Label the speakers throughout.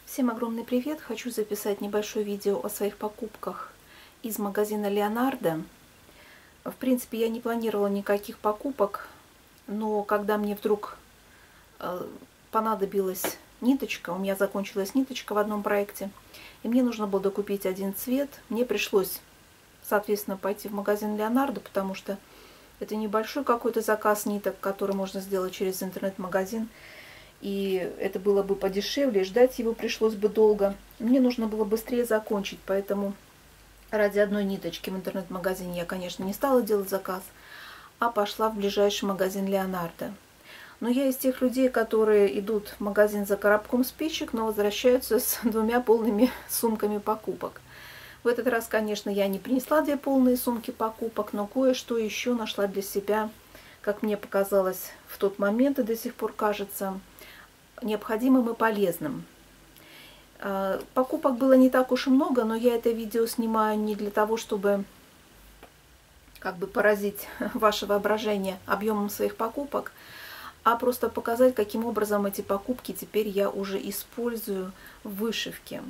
Speaker 1: Всем огромный привет! Хочу записать небольшое видео о своих покупках из магазина Леонардо. В принципе, я не планировала никаких покупок, но когда мне вдруг понадобилась ниточка, у меня закончилась ниточка в одном проекте, и мне нужно было докупить один цвет, мне пришлось, соответственно, пойти в магазин Леонардо, потому что это небольшой какой-то заказ ниток, который можно сделать через интернет-магазин. И это было бы подешевле, ждать его пришлось бы долго. Мне нужно было быстрее закончить, поэтому ради одной ниточки в интернет-магазине я, конечно, не стала делать заказ, а пошла в ближайший магазин Леонардо. Но я из тех людей, которые идут в магазин за коробком спичек, но возвращаются с двумя полными сумками покупок. В этот раз, конечно, я не принесла две полные сумки покупок, но кое-что еще нашла для себя, как мне показалось в тот момент и до сих пор кажется, необходимым и полезным. Покупок было не так уж и много, но я это видео снимаю не для того, чтобы как бы поразить ваше воображение объемом своих покупок, а просто показать, каким образом эти покупки теперь я уже использую в вышивке.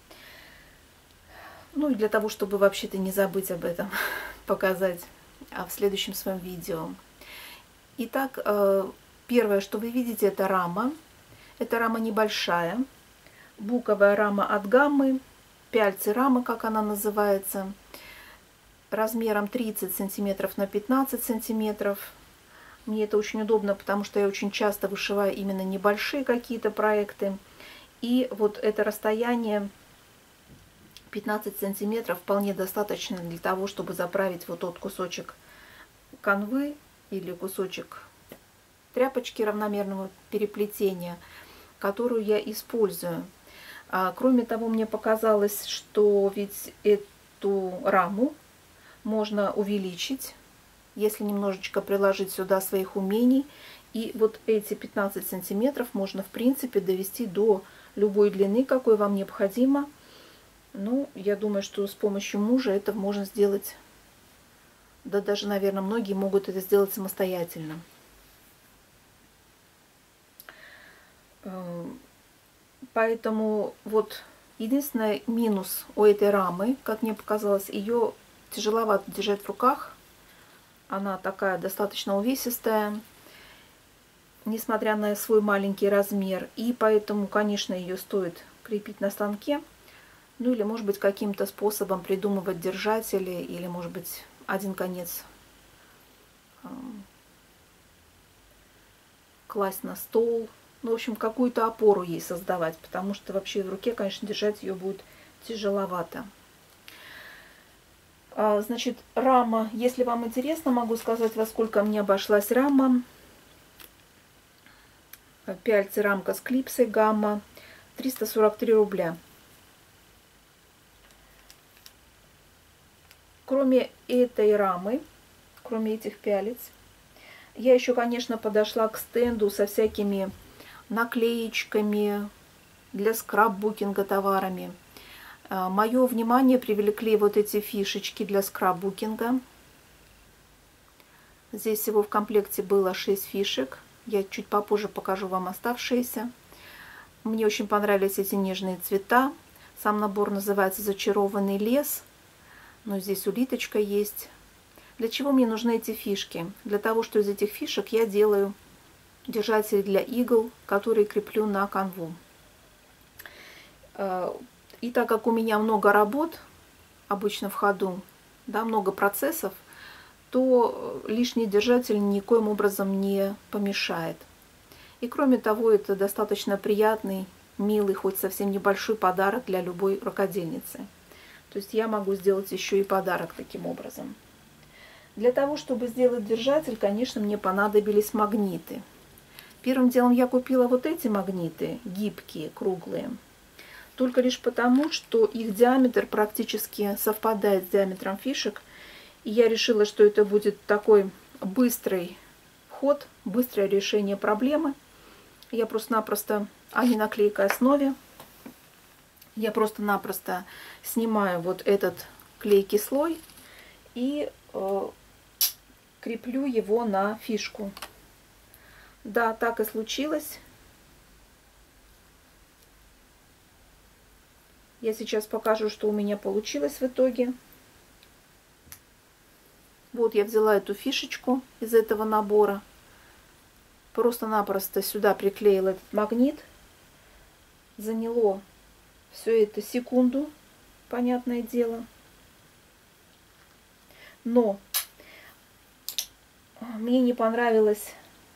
Speaker 1: Ну и для того, чтобы вообще-то не забыть об этом, показать в следующем своем видео. Итак, первое, что вы видите, это рама. Эта рама небольшая, буковая рама от гаммы, пяльцы рама, как она называется, размером 30 сантиметров на 15 сантиметров. Мне это очень удобно, потому что я очень часто вышиваю именно небольшие какие-то проекты. И вот это расстояние 15 сантиметров вполне достаточно для того, чтобы заправить вот тот кусочек канвы или кусочек тряпочки равномерного переплетения, которую я использую. Кроме того, мне показалось, что ведь эту раму можно увеличить, если немножечко приложить сюда своих умений. И вот эти 15 сантиметров можно, в принципе, довести до любой длины, какой вам необходимо. Ну, я думаю, что с помощью мужа это можно сделать. Да даже, наверное, многие могут это сделать самостоятельно. Поэтому вот единственный минус у этой рамы, как мне показалось, ее тяжеловато держать в руках. Она такая достаточно увесистая, несмотря на свой маленький размер. И поэтому, конечно, ее стоит крепить на станке. Ну или, может быть, каким-то способом придумывать держатели. Или, может быть, один конец класть на стол. Ну, в общем, какую-то опору ей создавать, потому что вообще в руке, конечно, держать ее будет тяжеловато. Значит, рама, если вам интересно, могу сказать, во сколько мне обошлась рама. Пяльцы рамка с клипсой гамма, 343 рубля. Кроме этой рамы, кроме этих пялец, я еще, конечно, подошла к стенду со всякими наклеечками для скраббукинга товарами. Мое внимание привлекли вот эти фишечки для скраббукинга. Здесь всего в комплекте было 6 фишек. Я чуть попозже покажу вам оставшиеся. Мне очень понравились эти нежные цвета. Сам набор называется «Зачарованный лес». Но здесь улиточка есть. Для чего мне нужны эти фишки? Для того, что из этих фишек я делаю держатели для игл, которые креплю на канву. И так как у меня много работ обычно в ходу, да, много процессов, то лишний держатель никоим образом не помешает. И кроме того, это достаточно приятный, милый, хоть совсем небольшой подарок для любой рукодельницы. То есть я могу сделать еще и подарок таким образом. Для того, чтобы сделать держатель, конечно, мне понадобились магниты. Первым делом я купила вот эти магниты, гибкие, круглые. Только лишь потому, что их диаметр практически совпадает с диаметром фишек. И я решила, что это будет такой быстрый ход, быстрое решение проблемы. Я просто-напросто, а не на клейкой основе, я просто-напросто снимаю вот этот клейкий слой и креплю его на фишку. Да, так и случилось. Я сейчас покажу, что у меня получилось в итоге. Вот я взяла эту фишечку из этого набора. Просто-напросто сюда приклеила этот магнит. Заняло все это секунду, понятное дело. Но мне не понравилось.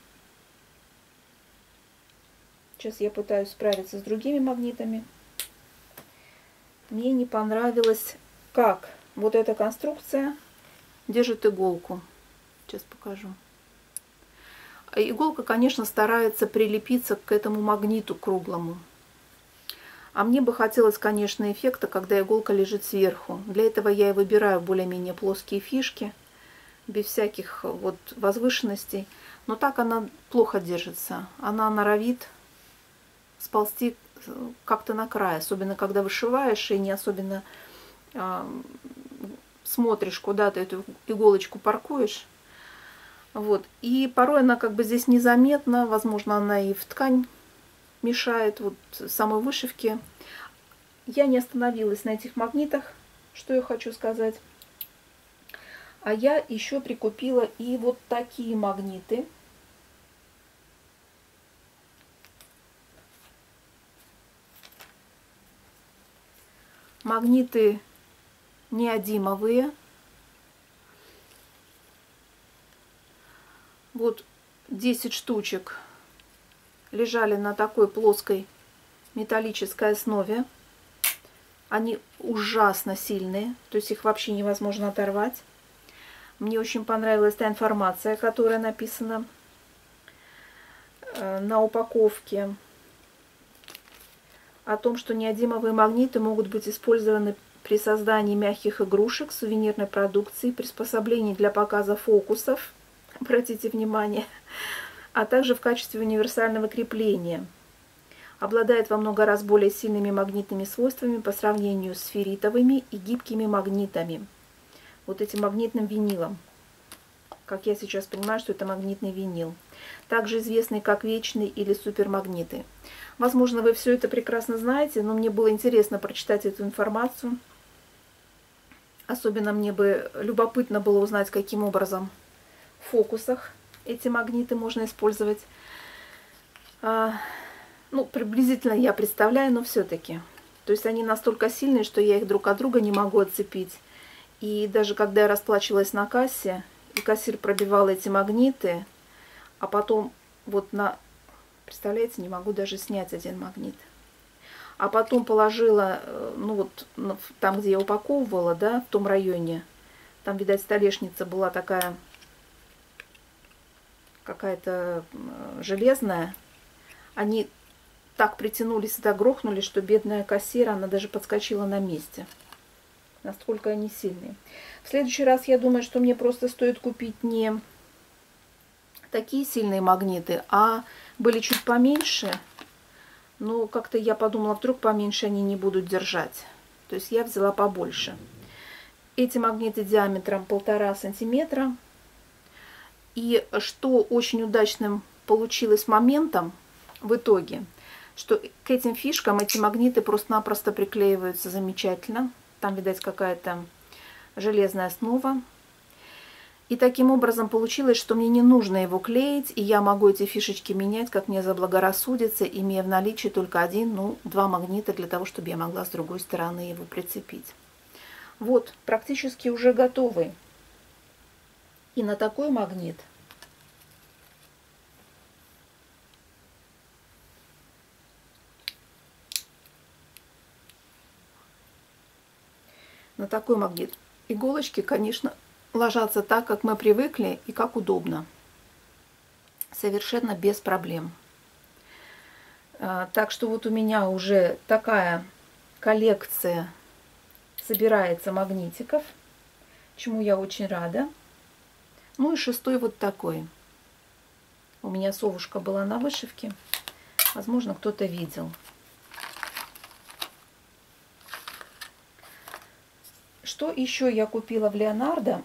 Speaker 1: Сейчас я пытаюсь справиться с другими магнитами. Мне не понравилось, как вот эта конструкция держит иголку. Сейчас покажу. Иголка, конечно, старается прилепиться к этому магниту круглому. А мне бы хотелось, конечно, эффекта, когда иголка лежит сверху. Для этого я и выбираю более-менее плоские фишки, без всяких вот возвышенностей. Но так она плохо держится. Она норовит сползти как-то на край, особенно когда вышиваешь и не особенно смотришь, куда ты эту иголочку паркуешь. Вот. И порой она как бы здесь незаметна, возможно, она и в ткань мешает вот самой вышивке. Я не остановилась на этих магнитах, что я хочу сказать. А я еще прикупила и вот такие магниты. Магниты неодимовые. Вот 10 штучек лежали на такой плоской металлической основе. Они ужасно сильные, то есть их вообще невозможно оторвать. Мне очень понравилась та информация, которая написана на упаковке о том, что неодимовые магниты могут быть использованы при создании мягких игрушек, сувенирной продукции, приспособлений для показа фокусов, обратите внимание, а также в качестве универсального крепления. Обладает во много раз более сильными магнитными свойствами по сравнению с ферритовыми и гибкими магнитами. Вот этим магнитным винилом. Как я сейчас понимаю, что это магнитный винил. Также известный как вечные или супермагниты. Возможно, вы все это прекрасно знаете, но мне было интересно прочитать эту информацию. Особенно мне бы любопытно было узнать, каким образом в фокусах эти магниты можно использовать. Ну, приблизительно я представляю, но все-таки. То есть они настолько сильные, что я их друг от друга не могу отцепить. И даже когда я расплачивалась на кассе, и кассир пробивал эти магниты, а потом вот на... Представляете, не могу даже снять один магнит. А потом положила, ну вот там, где я упаковывала, да, в том районе, там, видать, столешница была такая, какая-то железная. Они так притянулись и так грохнули, что бедная кассира, она даже подскочила на месте. Настолько они сильные. В следующий раз я думаю, что мне просто стоит купить не такие сильные магниты, а были чуть поменьше. Но как-то я подумала, вдруг поменьше они не будут держать. То есть я взяла побольше. Эти магниты диаметром 1,5 сантиметра. И что очень удачным получилось моментом в итоге, что к этим фишкам эти магниты просто-напросто приклеиваются замечательно. Там, видать, какая-то железная основа. И таким образом получилось, что мне не нужно его клеить, и я могу эти фишечки менять, как мне заблагорассудится, имея в наличии только один, ну, 2 магнита для того, чтобы я могла с другой стороны его прицепить. Вот, практически уже готовы. И на такой магнит иголочки, конечно, ложатся так, как мы привыкли и как удобно. Совершенно без проблем. Так что вот у меня уже такая коллекция собирается магнитиков, чему я очень рада. Ну и 6-й вот такой. У меня совушка была на вышивке. Возможно, кто-то видел. Что еще я купила в Леонардо?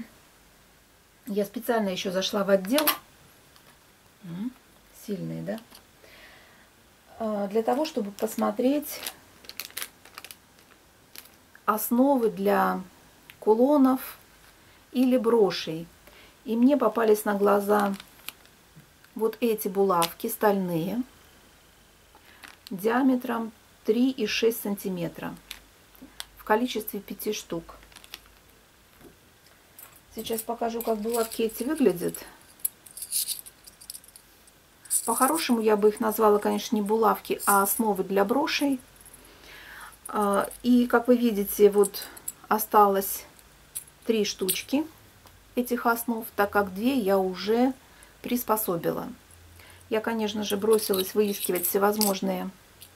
Speaker 1: Я специально еще зашла в отдел. Сильные, да? Для того, чтобы посмотреть основы для кулонов или брошей. И мне попались на глаза вот эти булавки стальные диаметром 3,6 сантиметра в количестве 5 штук. Сейчас покажу, как булавки эти выглядят. По-хорошему я бы их назвала, конечно, не булавки, а основы для брошей. И, как вы видите, вот осталось 3 штучки этих основ, так как 2 я уже приспособила. Я, конечно же, бросилась выискивать всевозможные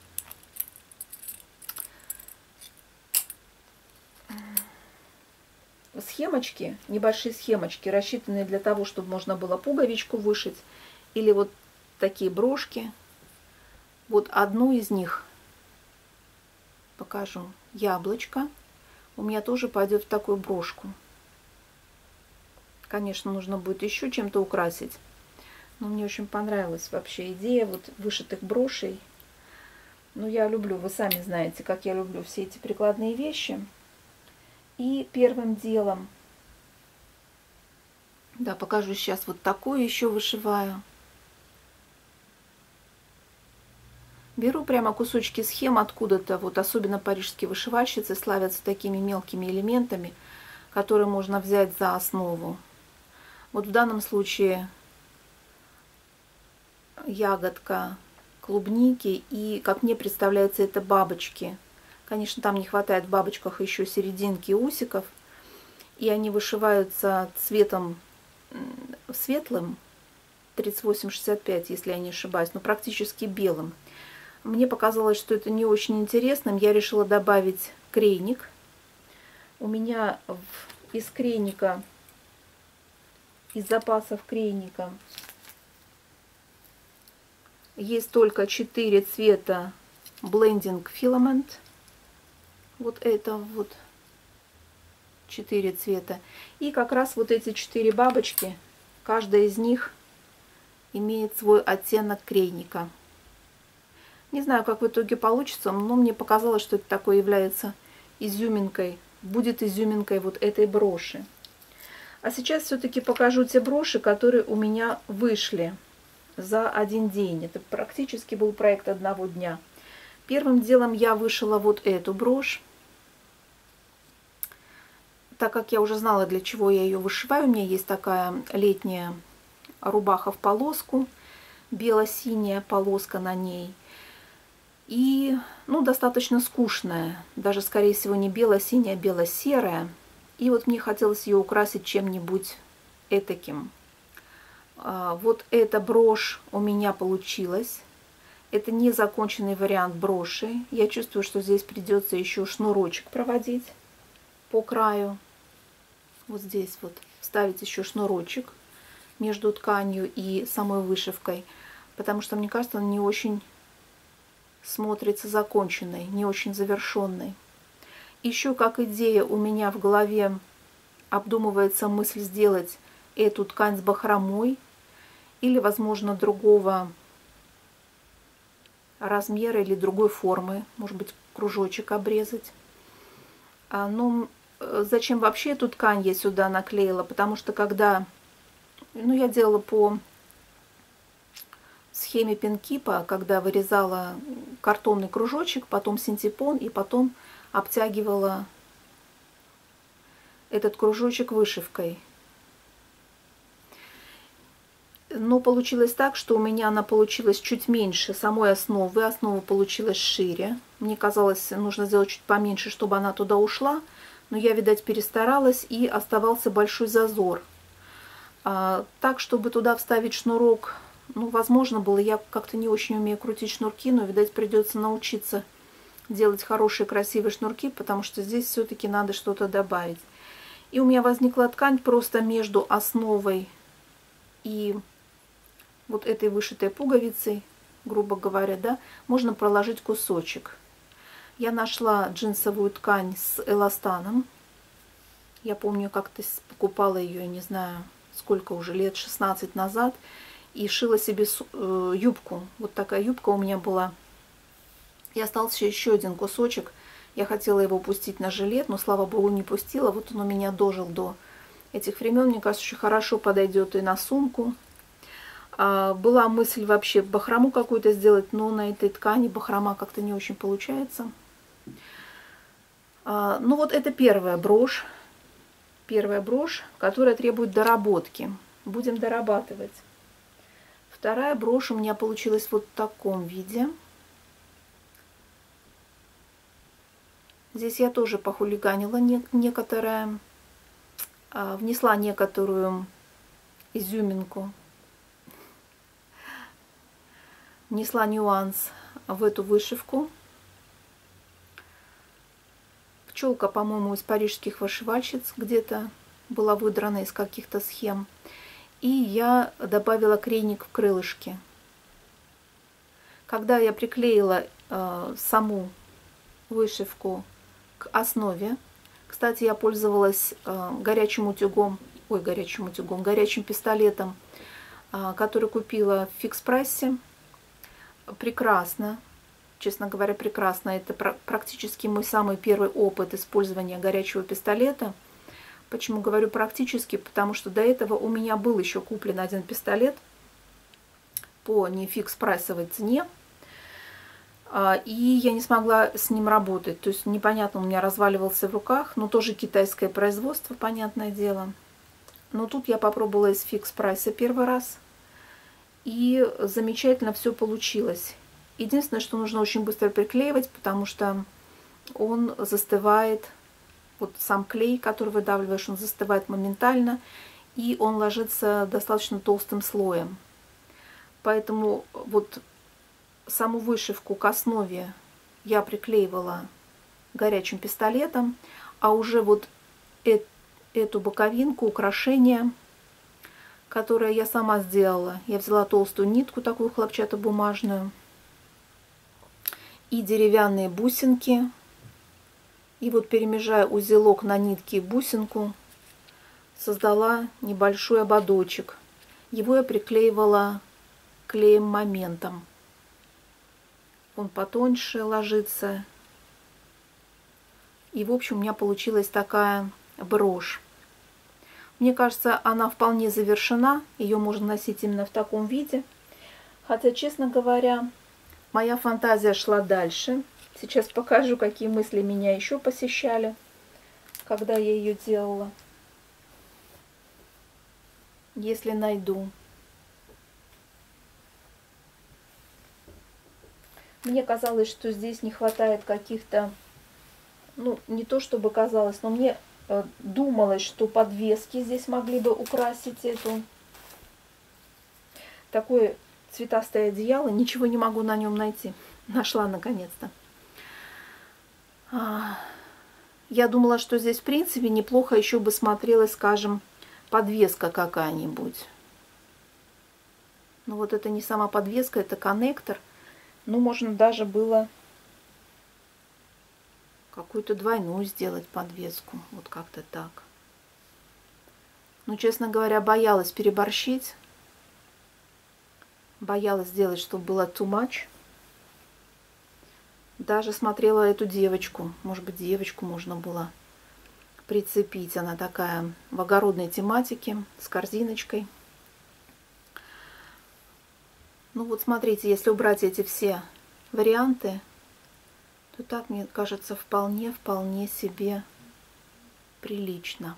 Speaker 1: схемочки, небольшие схемочки, рассчитанные для того, чтобы можно было пуговичку вышить, или вот такие брошки. Вот одну из них покажу. Яблочко у меня тоже пойдет в такую брошку. Конечно, нужно будет еще чем-то украсить. Но мне очень понравилась вообще идея вот вышитых брошей. Ну, я люблю, вы сами знаете, как я люблю все эти прикладные вещи. И первым делом, да, покажу сейчас вот такую еще вышиваю. Беру прямо кусочки схем откуда-то, вот особенно парижские вышивальщицы славятся такими мелкими элементами, которые можно взять за основу. Вот в данном случае ягодка клубники и, как мне представляется, это бабочки. Конечно, там не хватает в бабочках еще серединки усиков, и они вышиваются цветом светлым, 38-65, если я не ошибаюсь, но практически белым. Мне показалось, что это не очень интересным. Я решила добавить крейник. У меня из крейника, из запасов крейника есть только 4 цвета Blending Filament. Вот это вот 4 цвета. И как раз вот эти 4 бабочки, каждая из них имеет свой оттенок крейника. Не знаю, как в итоге получится, но мне показалось, что это такое является изюминкой, будет изюминкой вот этой броши. А сейчас все-таки покажу те броши, которые у меня вышли за один день. Это практически был проект одного дня. Первым делом я вышила вот эту брошь. Так как я уже знала, для чего я ее вышиваю, у меня есть такая летняя рубаха в полоску, бело-синяя полоска на ней. И, ну, достаточно скучная, даже, скорее всего, не бело-синяя, а бело-серая. И вот мне хотелось ее украсить чем-нибудь этаким. Вот эта брошь у меня получилась. Это незаконченный вариант броши. Я чувствую, что здесь придется еще шнурочек проводить по краю. Вот здесь вот вставить еще шнурочек между тканью и самой вышивкой. Потому что, мне кажется, она не очень смотрится законченной, не очень завершенной. Еще как идея у меня в голове обдумывается мысль сделать эту ткань с бахромой или, возможно, другого размера или другой формы, может быть, кружочек обрезать. Но зачем вообще эту ткань я сюда наклеила? Потому что когда, ну, я делала по схеме пинкипа, когда вырезала картонный кружочек, потом синтепон и потом обтягивала этот кружочек вышивкой. Но получилось так, что у меня она получилась чуть меньше самой основы. Основа получилась шире. Мне казалось, нужно сделать чуть поменьше, чтобы она туда ушла. Но я, видать, перестаралась, и оставался большой зазор. Так, чтобы туда вставить шнурок, ну, возможно было. Я как-то не очень умею крутить шнурки, но, видать, придется научиться делать хорошие, красивые шнурки, потому что здесь все-таки надо что-то добавить. И у меня возникла ткань просто между основой и вот этой вышитой пуговицей, грубо говоря, да, можно проложить кусочек. Я нашла джинсовую ткань с эластаном. Я помню, как-то покупала ее, не знаю, сколько уже, лет 16 назад, и шила себе юбку. Вот такая юбка у меня была. И остался еще один кусочек. Я хотела его пустить на жилет, но, слава богу, не пустила. Вот он у меня дожил до этих времен. Мне кажется, очень хорошо подойдет и на сумку. Была мысль вообще бахрому какую-то сделать, но на этой ткани бахрома как-то не очень получается. Ну вот это первая брошь, которая требует доработки. Будем дорабатывать. Вторая брошь у меня получилась вот в таком виде. Здесь я тоже похулиганила некоторое, внесла некоторую изюминку, внесла нюанс в эту вышивку. Пчелка, по-моему, из парижских вышивальщиц где-то была выдрана из каких-то схем. И я добавила крейник в крылышки. Когда я приклеила саму вышивку к основе, кстати, я пользовалась горячим пистолетом, который купила в фикс-прайсе. Прекрасно. Честно говоря, прекрасно. Это практически мой самый первый опыт использования горячего пистолета. Почему говорю практически? Потому что до этого у меня был еще куплен один пистолет по не фикс-прайсовой цене. И я не смогла с ним работать. То есть непонятно, у меня разваливался в руках. Но тоже китайское производство, понятное дело. Но тут я попробовала из фикс-прайса первый раз. И замечательно все получилось. Единственное, что нужно очень быстро приклеивать, потому что он застывает. Вот сам клей, который выдавливаешь, он застывает моментально. И он ложится достаточно толстым слоем. Поэтому вот саму вышивку к основе я приклеивала горячим пистолетом. А уже вот эту боковинку, украшение, которое я сама сделала. Я взяла толстую нитку, такую хлопчатобумажную. И деревянные бусинки. И вот, перемежая узелок на нитке и бусинку, создала небольшой ободочек. Его я приклеивала клеем моментом. Он потоньше ложится. И, в общем, у меня получилась такая брошь. Мне кажется, она вполне завершена. Ее можно носить именно в таком виде. Хотя, честно говоря, моя фантазия шла дальше. Сейчас покажу, какие мысли меня еще посещали, когда я ее делала. Если найду. Мне казалось, что здесь не хватает каких-то, ну, не то чтобы казалось, но мне думалось, что подвески здесь могли бы украсить эту. Такое цветастое одеяло, ничего не могу на нем найти. Нашла наконец-то. Я думала, что здесь, в принципе, неплохо еще бы смотрелась, скажем, подвеска какая-нибудь. Но вот это не сама подвеска, это коннектор. Ну, можно даже было какую-то двойную сделать подвеску. Вот как-то так. Но, честно говоря, боялась переборщить. Боялась сделать, чтобы было too much. Даже смотрела эту девочку. Может быть, девочку можно было прицепить. Она такая в огородной тематике, с корзиночкой. Ну вот смотрите, если убрать эти все варианты, то так, мне кажется, вполне себе прилично.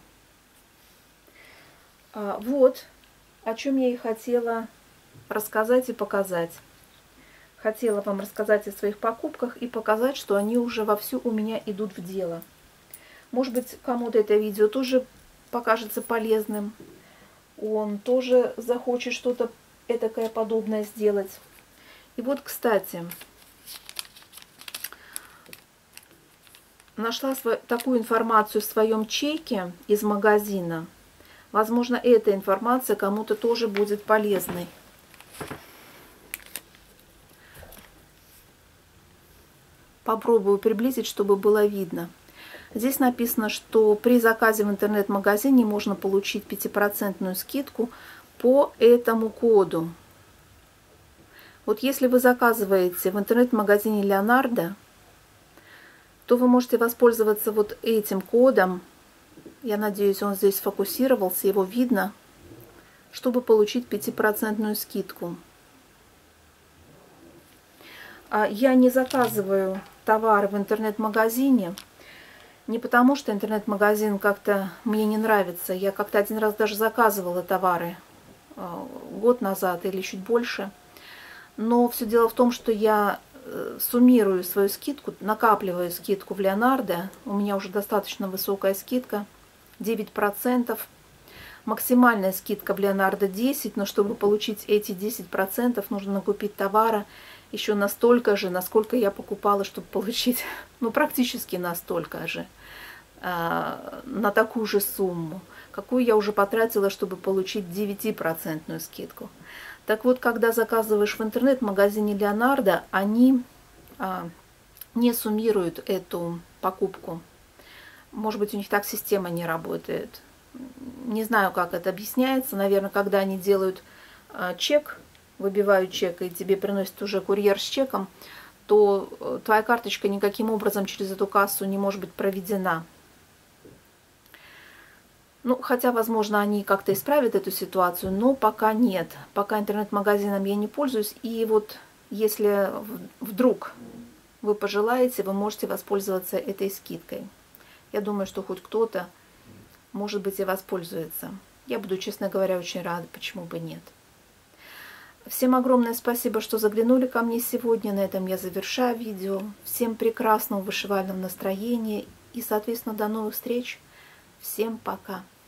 Speaker 1: Вот о чем я и хотела рассказать и показать. Хотела вам рассказать о своих покупках и показать, что они уже вовсю у меня идут в дело. Может быть, кому-то это видео тоже покажется полезным. Он тоже захочет что-то этакое подобное сделать. И вот, кстати, нашла такую информацию в своем чеке из магазина. Возможно, эта информация кому-то тоже будет полезной. Попробую приблизить, чтобы было видно. Здесь написано, что при заказе в интернет-магазине можно получить 5% скидку по этому коду. Вот если вы заказываете в интернет-магазине Leonardo, то вы можете воспользоваться вот этим кодом. Я надеюсь, он здесь сфокусировался, его видно, чтобы получить 5% скидку. Я не заказываю товары в интернет-магазине, не потому что интернет-магазин как-то мне не нравится. Я как-то один раз даже заказывала товары год назад или чуть больше. Но все дело в том, что я суммирую свою скидку, накапливаю скидку в Леонардо. У меня уже достаточно высокая скидка, 9%. Максимальная скидка в Леонардо 10%, но чтобы получить эти 10%, нужно накупить товара еще настолько же, насколько я покупала, чтобы получить, ну, практически настолько же, на такую же сумму, какую я уже потратила, чтобы получить 9% скидку. Так вот, когда заказываешь в интернет-магазине Леонардо, они не суммируют эту покупку. Может быть, у них так система не работает. Не знаю, как это объясняется. Наверное, когда они делают чек, выбивают чек, и тебе приносит уже курьер с чеком, то твоя карточка никаким образом через эту кассу не может быть проведена. Ну, хотя, возможно, они как-то исправят эту ситуацию, но пока нет. Пока интернет-магазином я не пользуюсь. И вот если вдруг вы пожелаете, вы можете воспользоваться этой скидкой. Я думаю, что хоть кто-то, может быть, и воспользуется. Я буду, честно говоря, очень рада, почему бы нет. Всем огромное спасибо, что заглянули ко мне сегодня. На этом я завершаю видео. Всем прекрасного вышивального настроения и, соответственно, до новых встреч. Всем пока!